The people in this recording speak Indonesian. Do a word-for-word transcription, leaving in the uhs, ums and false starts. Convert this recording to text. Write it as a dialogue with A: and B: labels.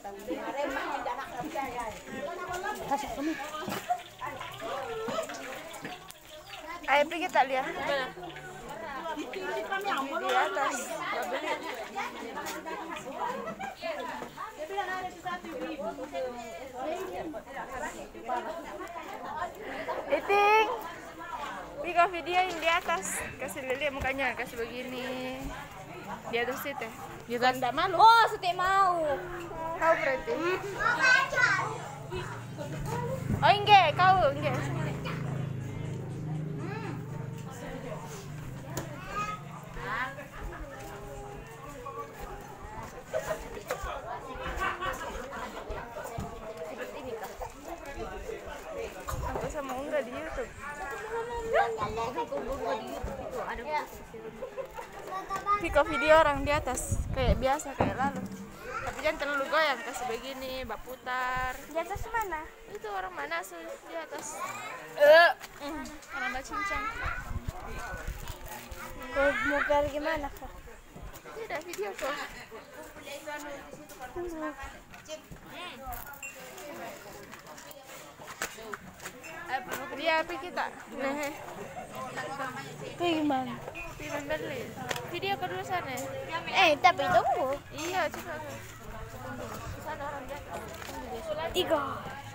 A: Ayo pergi kita lihat. Di atas. Iting. Pika videoin di atas. Kasih lihat mukanya, kasih begini. Di atas situ.
B: Dia tanda malu.
C: Oh, setiap mau.
A: Kau berarti. Oh enggak, kau enggak. Aku sama enggak di YouTube. Pika video orang di atas kayak biasa kayak lalu. Tapi jangan terlalu goyang, kasih begini, bak putar.
C: Di atas mana?
A: Itu orang mana sih di atas? Eh, uh, orang mbak cincang.
C: Kau mau pergi gimana kak?
A: Tidak video kok. Dia apa kita? Nah,
C: Pergi mana?
A: film Berlin. Video kedua sana.
C: Eh, tapi tunggu.
A: Iya, coba. Sana orang di atas.
C: Tiga.